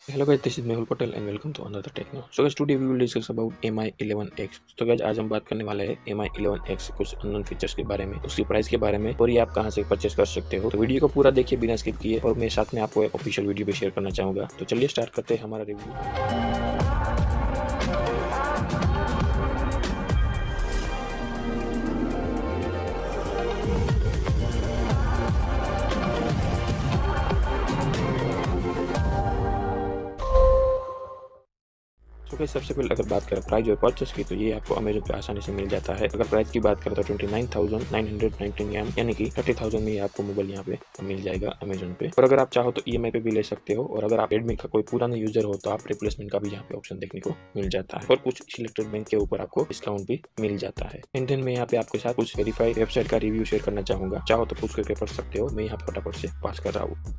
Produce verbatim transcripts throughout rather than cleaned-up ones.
Hello guys, this is Mehul Patel and welcome to another Techno. So guys, today we will discuss about M I eleven X. तो guys, आज हम बात करने वाले हैं M I eleven X कुछ unknown features के बारे में, उसकी प्राइस के बारे में और ये आप कहां से परचेस कर सकते हो। तो वीडियो को पूरा देखिए बिना स्किप किए और मैं साथ में आपको एक ऑफिशियल वीडियो भी शेयर करना चाहूंगा। तो चलिए स्टार्ट करते हैं हमारा रिव्यू। तो गाइस, सबसे पहले अगर बात करें प्राइस और परचेस की, तो ये आपको अमेजन पे आसानी से मिल जाता है। अगर प्राइस की बात करें तो twenty nine thousand nine hundred nineteen M यानी कि थर्टी थाउजेंड में ये आपको मोबाइल यहाँ पे मिल जाएगा अमेजन पे। और अगर आप चाहो तो ईएमआई पे भी ले सकते हो, और अगर आप रेडमी का कोई पुराना यूजर हो तो आप रिप्लेसमेंट का भी यहाँ पे ऑप्शन देखने को मिल जाता है, और कुछ सिलेक्टेड बैंक के ऊपर आपको डिस्काउंट भी मिल जाता है। एंड देन मैं यहाँ पे आपके साथ कुछ वेरीफाइड वेबसाइट का रिव्यू शेयर करना चाहूंगा, चाहो तो पूछ करके पढ़ सकते हो। मैं यहाँ पे फटाफट से पास कर रहा हूँ।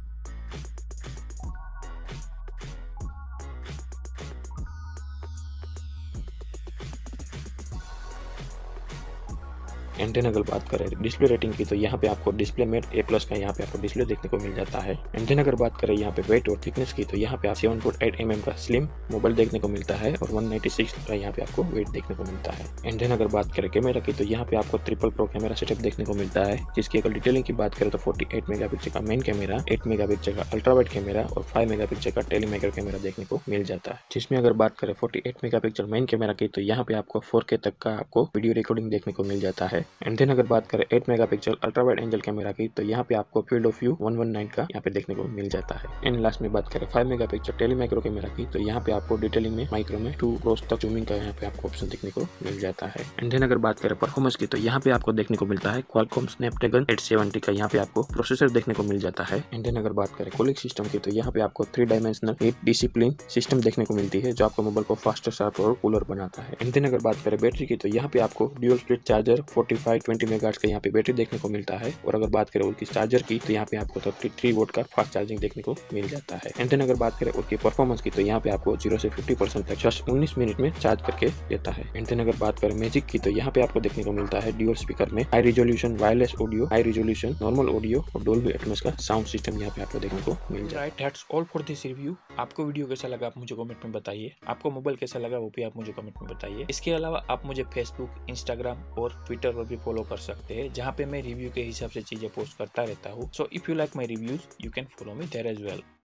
एंड देन अगर बात करें डिस्प्ले रेटिंग की, तो यहाँ पे आपको डिस्प्ले मेट ए प्लस का यहाँ पे आपको डिस्प्ले देखने को मिल जाता है। एंड देन अगर बात करें यहाँ पे वेट और थिकनेस की, तो यहाँ पे आप seven point eight M M का स्लिम मोबाइल देखने को मिलता है और वन नाइंटी सिक्स का यहाँ पे आपको वेट देखने को मिलता है। एंड देन अगर बात करें कैमरा की, तो यहाँ पे आपको ट्रिपल प्रो कैमरा सेटअप देखने को मिलता है, जिसकी अगर डिटेलिंग की बात करें तो फोर्टी एट मेगापिक्सल का मेन कैमरा, एट मेगापिक्सल का अल्ट्रा वाइड कैमरा और फाइव मेगापिक्सल का टेलीमेकर कैमरा देखने को मिल जाता है। जिसमें अगर बात करें forty eight megapixel main camera की, तो यहाँ पे आपको फोर के तक का आपको वीडियो रिकॉर्डिंग देखने को मिल जाता है। एंड देन अगर बात करें eight megapixel ultra wide angle camera की, तो यहाँ पे आपको field of view one one nine का यहाँ पे देखने को मिल जाता है। एंड लास्ट में बात करें five megapixel tele micro camera की, तो यहाँ पे आपको डिटेलिंग में माइक्रो में टू क्रोस तक जूमिंग का यहाँ पे आपको ऑप्शन देखने को मिल जाता है। एंड देन अगर बात करें परफॉर्मेंस की, तो यहाँ पे आपको देखने को मिलता है क्वालकॉम स्नैपड्रैगन एट सेवेंटी का यहाँ पे आपको प्रोसेसर देखने को मिल जाता है। एंड देन अगर बात करें कूलिंग सिस्टम की, तो यहाँ पे आपको three dimensional heat discipline system देखने को मिलती है, जो आपको मोबाइल को फास्टर, शार्प और कूलर बनाता है। एंड देन अगर बात करें बैटरी की, तो यहाँ पे आपको dual speed charger forty five twenty megahertz का यहाँ पे बैटरी देखने को मिलता है। और अगर बात करें उसकी चार्जर की, तो यहाँ पे आपको थर्टी थ्री वोल्ट का फास्ट चार्जिंग देखने को मिल जाता है। एंड देन अगर बात करें उसकी परफॉर्मेंस की, तो यहाँ पे आपको जीरो से फिफ्टी परसेंट तक जस्ट उन्नीस मिनट में चार्ज करके देता है। एंड देन अगर बात करें मैजिक की, तो यहाँ पे आपको देखने को मिलता है ड्यूल स्पीकर में high resolution wireless audio, high resolution normal audio और डोल्बी एटमॉस का साउंड सिस्टम यहाँ पे आपको देखने को मिल जाए। That's all for this review. आपको वीडियो कैसा लगा आप मुझे कमेंट में बताइए, आपको मोबाइल कैसा लगा वो भी आप मुझे कमेंट में बताइए। इसके अलावा आप मुझे फेसबुक, इंस्टाग्राम और ट्विटर पर भी फॉलो कर सकते हैं, जहाँ पे मैं रिव्यू के हिसाब से चीजें पोस्ट करता रहता हूँ। So if you like my reviews you can follow me there as well.